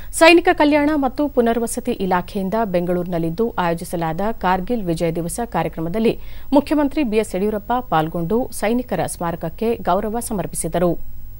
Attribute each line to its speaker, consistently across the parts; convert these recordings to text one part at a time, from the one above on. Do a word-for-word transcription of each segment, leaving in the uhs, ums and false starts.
Speaker 1: ಸೈನಿಕ ಕಲ್ಯಾಣ ಮತ್ತು ಪುನರ್ವಸತಿ ಇಲಾಖೆಯಿಂದ ಬೆಂಗಳೂರಿನಲ್ಲಿಂದು ಆಯೋಜಿಸಲಾದ ಕಾರ್ಗಿಲ್ ವಿಜಯ ದಿವಸ ಕಾರ್ಯಕ್ರಮದಲ್ಲಿ ಮುಖ್ಯಮಂತ್ರಿ ಬಿಎಸ್ ಯಡಿಯೂರಪ್ಪ ಪಾಲ್ಗೊಂಡು ಸೈನಿಕರ ಸ್ಮಾರಕಕ್ಕೆ ಗೌರವ ಸಮರ್ಪಿಸಿದರು.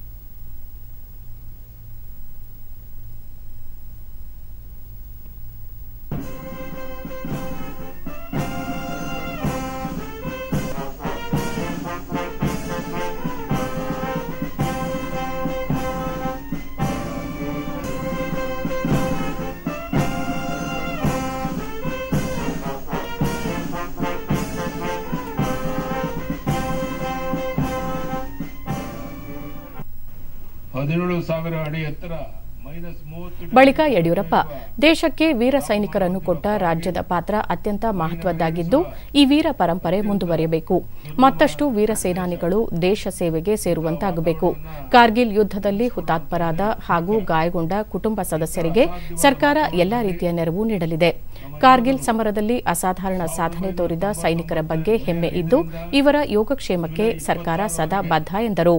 Speaker 1: ಬಳಿಕ ಯಡಿಯೂರಪ್ಪ ದೇಶಕ್ಕೆ ವೀರ ಸೈನಿಕರನ್ನು ಕೊಟ್ಟ ರಾಜ್ಯದ ಪಾತ್ರ ಅತ್ಯಂತ ಮಹತ್ವದ್ದಾಗಿದ್ದು ಈ ವೀರ ಪರಂಪರೆ ಮುಂದುವರಿಯಬೇಕು, ಮತ್ತಷ್ಟು ವೀರ ಸೇನಾನಿಗಳು ದೇಶ ಸೇವೆಗೆ ಸೇರುವಂತಾಗಬೇಕು. ಕಾರ್ಗಿಲ್ ಯುದ್ಧದಲ್ಲಿ ಹುತಾತ್ಮರಾದ ಹಾಗೂ ಗಾಯಗೊಂಡ ಕುಟುಂಬ ಸದಸ್ಯರಿಗೆ ಸರ್ಕಾರ ಎಲ್ಲಾ ರೀತಿಯ ನೆರವು ನೀಡಲಿದೆ. ಕಾರ್ಗಿಲ್ ಸಮರದಲ್ಲಿ ಅಸಾಧಾರಣ ಸಾಧನೆ ತೋರಿದ ಸೈನಿಕರ ಬಗ್ಗೆ ಹೆಮ್ಮೆ ಇದ್ದು ಇವರ ಯೋಗಕ್ಷೇಮಕ್ಕೆ ಸರ್ಕಾರ ಸದಾ ಬದ್ಧ ಎಂದರು.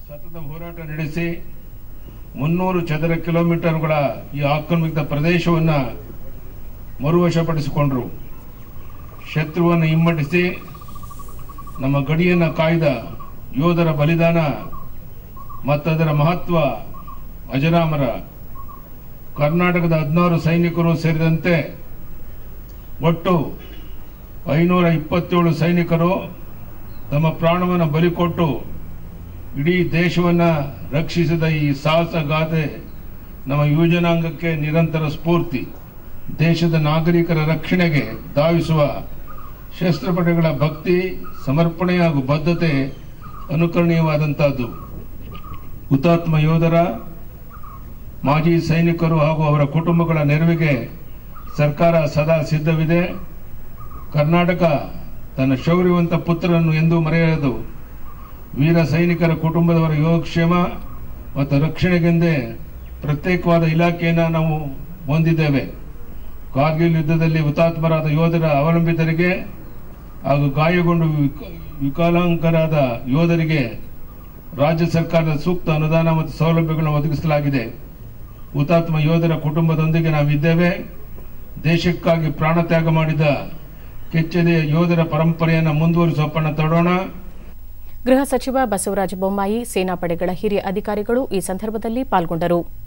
Speaker 2: ಮುನ್ನೂರು ಚದರ ಕಿಲೋಮೀಟರ್ಗಳ ಈ ಆಕ್ರಮಿತ ಪ್ರದೇಶವನ್ನು ಮರುವಶಪಡಿಸಿಕೊಂಡರು. ಶತ್ರುವನ್ನು ಹಿಮ್ಮಟ್ಟಿಸಿ ನಮ್ಮ ಗಡಿಯನ್ನು ಕಾಯ್ದ ಯೋಧರ ಬಲಿದಾನ ಮತ್ತದರ ಮಹತ್ವ ಅಜರಾಮರ. ಕರ್ನಾಟಕದ ಹದಿನಾರು ಸೈನಿಕರು ಸೇರಿದಂತೆ ಒಟ್ಟು ಐನೂರ ಇಪ್ಪತ್ತೇಳು ಸೈನಿಕರು ತಮ್ಮ ಪ್ರಾಣವನ್ನು ಬಲಿಕೊಟ್ಟು ಇಡೀ ದೇಶವನ್ನು ರಕ್ಷಿಸಿದ ಈ ಸಾಹಸ ಗಾಥೆ ನಮ್ಮ ಯುವಜನಾಂಗಕ್ಕೆ ನಿರಂತರ ಸ್ಫೂರ್ತಿ. ದೇಶದ ನಾಗರಿಕರ ರಕ್ಷಣೆಗೆ ಧಾವಿಸುವ ಶಸ್ತ್ರಪಡೆಗಳ ಭಕ್ತಿ, ಸಮರ್ಪಣೆ ಹಾಗೂ ಬದ್ಧತೆ ಅನುಕರಣೀಯವಾದಂತಹದ್ದು. ಹುತಾತ್ಮ ಯೋಧರ, ಮಾಜಿ ಸೈನಿಕರು ಹಾಗೂ ಅವರ ಕುಟುಂಬಗಳ ನೆರವಿಗೆ ಸರ್ಕಾರ ಸದಾ ಸಿದ್ಧವಿದೆ. ಕರ್ನಾಟಕ ತನ್ನ ಶೌರ್ಯವಂತ ಪುತ್ರರನ್ನು ಎಂದೂ ಮರೆಯದು. ವೀರ ಸೈನಿಕರ ಕುಟುಂಬದವರ ಯೋಗಕ್ಷೇಮ ಮತ್ತು ರಕ್ಷಣೆಗೆಂದೇ ಪ್ರತ್ಯೇಕವಾದ ಇಲಾಖೆಯನ್ನು ನಾವು ಹೊಂದಿದ್ದೇವೆ. ಕಾರ್ಗಿಲ್ ಯುದ್ಧದಲ್ಲಿ ಹುತಾತ್ಮರಾದ ಯೋಧರ ಅವಲಂಬಿತರಿಗೆ ಹಾಗೂ ಗಾಯಗೊಂಡು ವಿಕಲಾಂಗರಾದ ಯೋಧರಿಗೆ ರಾಜ್ಯ ಸರ್ಕಾರದ ಸೂಕ್ತ ಅನುದಾನ ಮತ್ತು ಸೌಲಭ್ಯಗಳನ್ನು ಒದಗಿಸಲಾಗಿದೆ. ಹುತಾತ್ಮ ಯೋಧರ ಕುಟುಂಬದೊಂದಿಗೆ ನಾವಿದ್ದೇವೆ. ದೇಶಕ್ಕಾಗಿ ಪ್ರಾಣ ತ್ಯಾಗ ಮಾಡಿದ ಕೆಚ್ಚೆದೆಯ ಯೋಧರ ಪರಂಪರೆಯನ್ನು ಮುಂದುವರಿಸುವ ಪಣ ತೊಡೋಣ.
Speaker 1: ಗೃಹ ಸಚಿವ ಬಸವರಾಜ ಬೊಮ್ಮಾಯಿ, ಸೇನಾಪಡೆಗಳ ಹಿರಿಯ ಅಧಿಕಾರಿಗಳು ಈ ಸಂದರ್ಭದಲ್ಲಿ ಪಾಲ್ಗೊಂಡರು.